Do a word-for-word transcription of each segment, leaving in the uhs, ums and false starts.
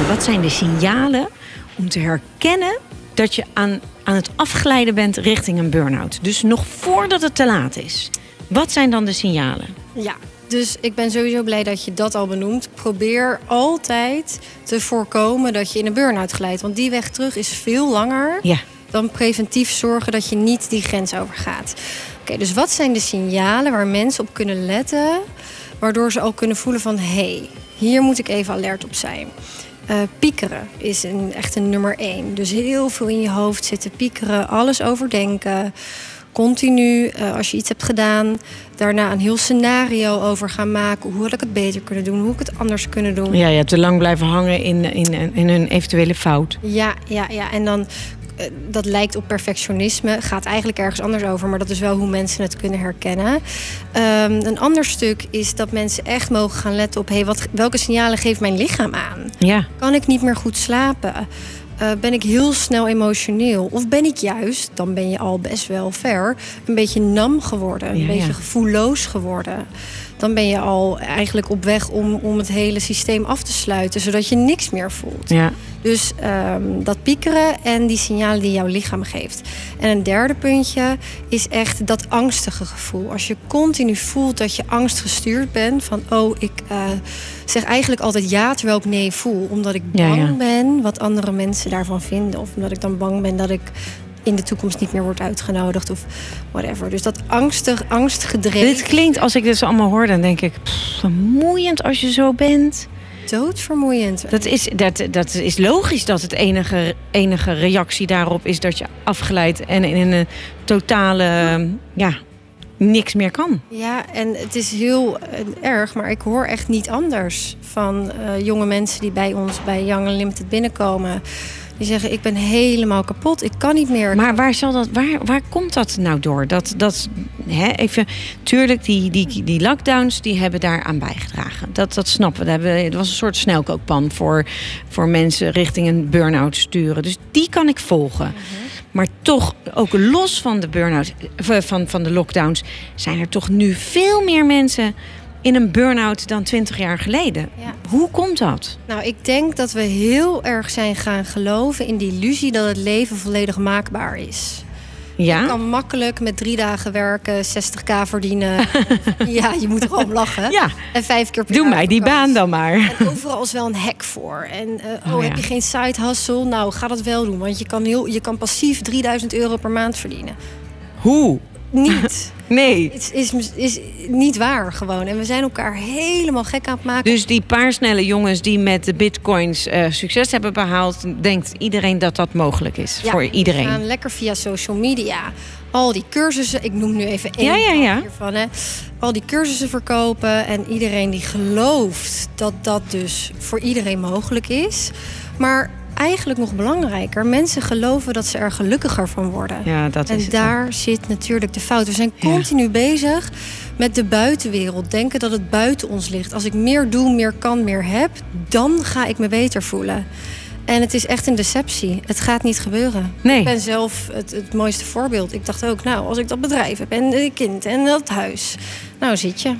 Wat zijn de signalen om te herkennen dat je aan, aan het afglijden bent richting een burn-out? Dus nog voordat het te laat is. Wat zijn dan de signalen? Ja, dus ik ben sowieso blij dat je dat al benoemt. Probeer altijd te voorkomen dat je in een burn-out glijdt. Want die weg terug is veel langer Ja. dan preventief zorgen dat je niet die grens overgaat. Oké, okay, dus wat zijn de signalen waar mensen op kunnen letten, waardoor ze al kunnen voelen van hé, hey, hier moet ik even alert op zijn. Uh, piekeren is een, echt een nummer één. Dus heel veel in je hoofd zitten, piekeren, alles overdenken. Continu, uh, als je iets hebt gedaan, daarna een heel scenario over gaan maken. Hoe had ik het beter kunnen doen? Hoe ik het anders kunnen doen? Ja, ja, te lang blijven hangen in, in, in een eventuele fout. Ja, ja, ja. En dan, uh, dat lijkt op perfectionisme. Gaat eigenlijk ergens anders over. Maar dat is wel hoe mensen het kunnen herkennen. Um, een ander stuk is dat mensen echt mogen gaan letten op hey, wat, welke signalen geeft mijn lichaam aan? Ja. Kan ik niet meer goed slapen? Uh, ben ik heel snel emotioneel? Of ben ik juist, dan ben je al best wel ver, een beetje nam geworden. Een ja, beetje ja. gevoelloos geworden. Dan ben je al eigenlijk op weg om, om het hele systeem af te sluiten, zodat je niks meer voelt. Ja. Dus um, dat piekeren en die signalen die jouw lichaam geeft. En een derde puntje is echt dat angstige gevoel. Als je continu voelt dat je angstgestuurd bent, van oh, ik uh, zeg eigenlijk altijd ja terwijl ik nee voel. Omdat ik bang ja, ja. ben wat andere mensen daarvan vinden. Of omdat ik dan bang ben dat ik in de toekomst niet meer wordt uitgenodigd of whatever. Dus dat angstig, angstgedreven. Dit klinkt, als ik dit zo allemaal hoor, dan denk ik, pff, vermoeiend als je zo bent. Doodvermoeiend. Dat is, dat, dat is logisch dat het enige, enige reactie daarop is dat je afglijdt en in een totale, ja, niks meer kan. Ja, en het is heel uh, erg, maar ik hoor echt niet anders van uh, jonge mensen die bij ons bij Young Unlimited binnenkomen. Die zeggen, ik ben helemaal kapot, ik kan niet meer. Maar waar, zal dat, waar, waar komt dat nou door? Dat, dat, hè, even, tuurlijk, die, die, die lockdowns die hebben daaraan bijgedragen. Dat, dat snappen we. Het was een soort snelkookpan voor, voor mensen richting een burn-out sturen. Dus die kan ik volgen. Uh-huh. Maar toch, ook los van de burn-out, van, van de lockdowns, zijn er toch nu veel meer mensen in een burn-out dan twintig jaar geleden. Ja. Hoe komt dat? Nou, ik denk dat we heel erg zijn gaan geloven in de illusie dat het leven volledig maakbaar is. Ja? Je kan makkelijk met drie dagen werken, zestig k verdienen. Ja, je moet er gewoon om lachen. Ja. En vijf keer per Doe jaar mij die baan dan maar. En overal is wel een hack voor. En uh, oh, oh ja. heb je geen side hustle? Nou, ga dat wel doen. Want je kan, heel, je kan passief drieduizend euro per maand verdienen. Hoe? Niet. Nee. Het is, is, is niet waar gewoon. En we zijn elkaar helemaal gek aan het maken. Dus die paar snelle jongens die met de bitcoins uh, succes hebben behaald, denkt iedereen dat dat mogelijk is ja, voor iedereen? We gaan lekker via social media al die cursussen, ik noem nu even één ja, ja, ja. hiervan, hè, al die cursussen verkopen. En iedereen die gelooft dat dat dus voor iedereen mogelijk is. Maar eigenlijk nog belangrijker, mensen geloven dat ze er gelukkiger van worden. Ja, dat en is het daar dan. zit natuurlijk de fout. We zijn continu ja. bezig met de buitenwereld. Denken dat het buiten ons ligt. Als ik meer doe, meer kan, meer heb, dan ga ik me beter voelen. En het is echt een deceptie. Het gaat niet gebeuren. Nee. Ik ben zelf het, het mooiste voorbeeld. Ik dacht ook, nou, als ik dat bedrijf heb en een kind en dat huis. Nou, zit je.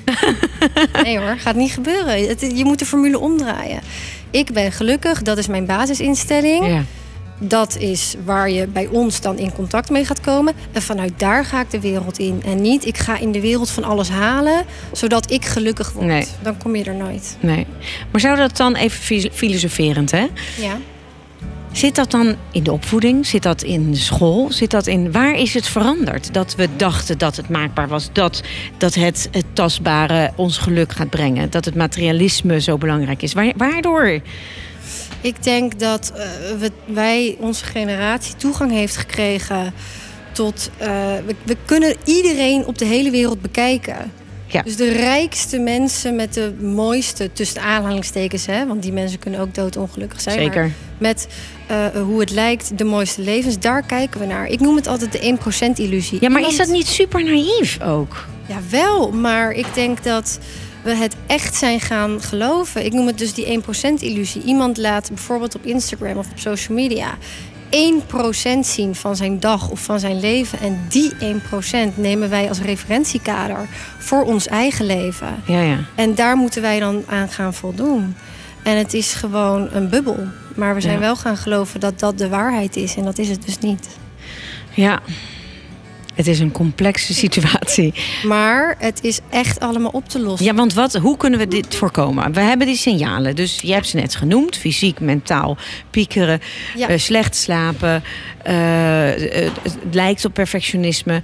Nee hoor, gaat niet gebeuren. Het, je moet de formule omdraaien. Ik ben gelukkig, dat is mijn basisinstelling. Ja. Dat is waar je bij ons dan in contact mee gaat komen. En vanuit daar ga ik de wereld in. En niet, ik ga in de wereld van alles halen, zodat ik gelukkig word. Nee. Dan kom je er nooit. Nee. Maar zou dat dan even filosoferend, hè? Ja. Zit dat dan in de opvoeding? Zit dat in de school? Zit dat in, waar is het veranderd? Dat we dachten dat het maakbaar was. Dat, dat het, het tastbare ons geluk gaat brengen. Dat het materialisme zo belangrijk is. Waar, waardoor? Ik denk dat uh, we, wij, onze generatie, toegang heeft gekregen tot... Uh, we, we kunnen iedereen op de hele wereld bekijken. Ja. Dus de rijkste mensen met de mooiste, tussen aanhalingstekens, hè, want die mensen kunnen ook doodongelukkig zijn. Zeker. Maar met uh, hoe het lijkt, de mooiste levens, daar kijken we naar. Ik noem het altijd de één procent illusie. Ja, maar Iemand... is dat niet super naïef ook? Ja, wel, maar ik denk dat we het echt zijn gaan geloven. Ik noem het dus die één procent illusie. Iemand laat bijvoorbeeld op Instagram of op social media één procent zien van zijn dag of van zijn leven. En die één procent nemen wij als referentiekader voor ons eigen leven. Ja, ja. En daar moeten wij dan aan gaan voldoen. En het is gewoon een bubbel. Maar we zijn Ja. wel gaan geloven dat dat de waarheid is. En dat is het dus niet. Ja, het is een complexe situatie. Maar het is echt allemaal op te lossen. Ja, want wat, hoe kunnen we dit voorkomen? We hebben die signalen, dus je hebt ze net genoemd. Fysiek, mentaal, piekeren, Ja. eh, slecht slapen. eh, eh, het lijkt op perfectionisme.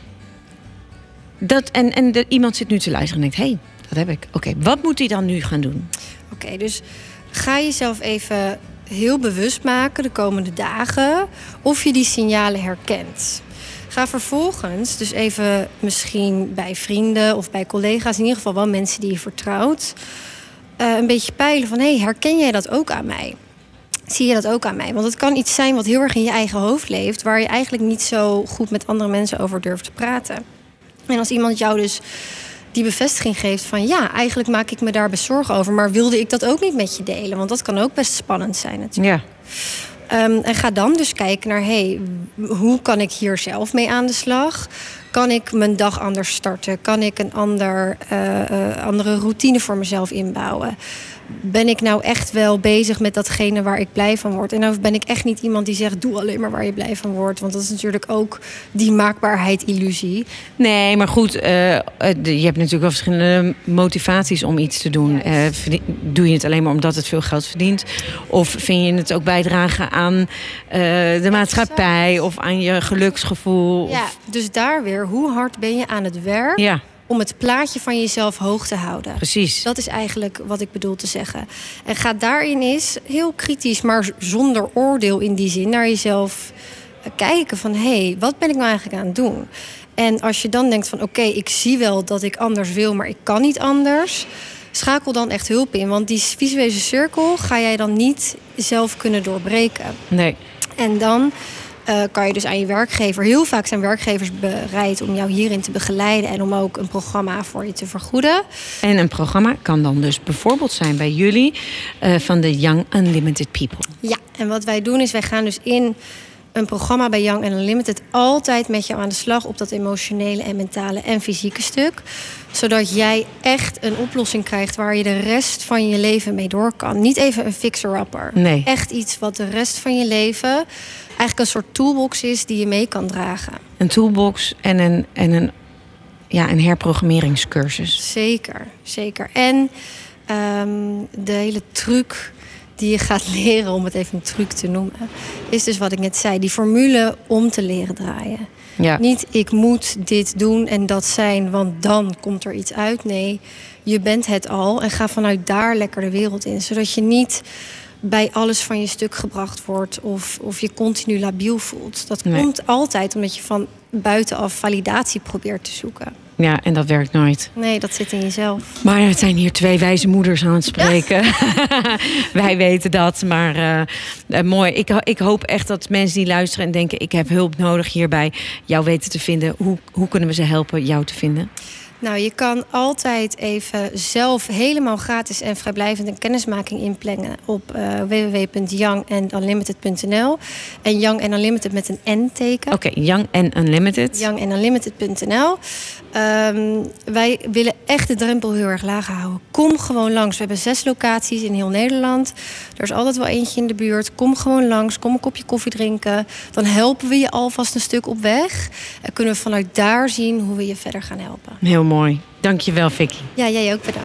Dat, en en de, iemand zit nu te luisteren en denkt... hé, hey, dat heb ik. Oké, wat moet hij dan nu gaan doen? Oké, dus ga jezelf even heel bewust maken de komende dagen of je die signalen herkent. Ga vervolgens dus even misschien bij vrienden of bij collega's, in ieder geval wel mensen die je vertrouwt, uh, een beetje peilen van, hé, hey, herken jij dat ook aan mij? Zie je dat ook aan mij? Want het kan iets zijn wat heel erg in je eigen hoofd leeft, waar je eigenlijk niet zo goed met andere mensen over durft te praten. En als iemand jou dus die bevestiging geeft van, ja, eigenlijk maak ik me daar best zorgen over, maar wilde ik dat ook niet met je delen? Want dat kan ook best spannend zijn natuurlijk. Ja. Um, en ga dan dus kijken naar, hey, hoe kan ik hier zelf mee aan de slag? Kan ik mijn dag anders starten? Kan ik een ander, uh, uh, andere routine voor mezelf inbouwen? Ben ik nou echt wel bezig met datgene waar ik blij van word? En nou ben ik echt niet iemand die zegt, doe alleen maar waar je blij van wordt. Want dat is natuurlijk ook die maakbaarheid-illusie. Nee, maar goed, uh, je hebt natuurlijk wel verschillende motivaties om iets te doen. Uh, doe je het alleen maar omdat het veel geld verdient? Of vind je het ook bijdragen aan uh, de maatschappij of aan je geluksgevoel? Ja, of... dus daar weer, hoe hard ben je aan het werk? Ja. Om het plaatje van jezelf hoog te houden. Precies. Dat is eigenlijk wat ik bedoel te zeggen. En ga daarin eens heel kritisch, maar zonder oordeel in die zin, naar jezelf kijken van, hé, hey, wat ben ik nou eigenlijk aan het doen? En als je dan denkt van, oké, okay, ik zie wel dat ik anders wil, maar ik kan niet anders, schakel dan echt hulp in. Want die visuele cirkel ga jij dan niet zelf kunnen doorbreken. Nee. En dan Uh, kan je dus aan je werkgever... Heel vaak zijn werkgevers bereid om jou hierin te begeleiden en om ook een programma voor je te vergoeden. En een programma kan dan dus bijvoorbeeld zijn bij jullie uh, van de Young Unlimited People. Ja, en wat wij doen is wij gaan dus in een programma bij Young and Unlimited altijd met jou aan de slag op dat emotionele en mentale en fysieke stuk. Zodat jij echt een oplossing krijgt waar je de rest van je leven mee door kan. Niet even een fixer-upper. Nee. Echt iets wat de rest van je leven eigenlijk een soort toolbox is die je mee kan dragen. Een toolbox en een, en een, ja, een herprogrammeringscursus. Zeker, zeker. En um, de hele truc die je gaat leren, om het even een truc te noemen, is dus wat ik net zei, die formule om te leren draaien. Ja. Niet ik moet dit doen en dat zijn, want dan komt er iets uit. Nee, je bent het al en ga vanuit daar lekker de wereld in. Zodat je niet bij alles van je stuk gebracht wordt of, of je continu labiel voelt. Dat Nee. komt altijd omdat je van buitenaf validatie probeert te zoeken. Ja, en dat werkt nooit. Nee, dat zit in jezelf. Maar het zijn hier twee wijze moeders aan het spreken. Ja. Wij weten dat, maar uh, uh, mooi. Ik, ik hoop echt dat mensen die luisteren en denken, ik heb hulp nodig hierbij, jou weten te vinden. Hoe, hoe kunnen we ze helpen jou te vinden? Nou, je kan altijd even zelf helemaal gratis en vrijblijvend een kennismaking inplannen op uh, w w w punt young and unlimited punt n l. En Young and Unlimited met een N-teken. Oké, okay, Young and Unlimited. young and unlimited punt n l. Um, wij willen echt de drempel heel erg laag houden. Kom gewoon langs. We hebben zes locaties in heel Nederland. Er is altijd wel eentje in de buurt. Kom gewoon langs. Kom een kopje koffie drinken. Dan helpen we je alvast een stuk op weg. En kunnen we vanuit daar zien hoe we je verder gaan helpen. Heel mooi. Dank je wel, Vicky. Ja, jij ook bedankt.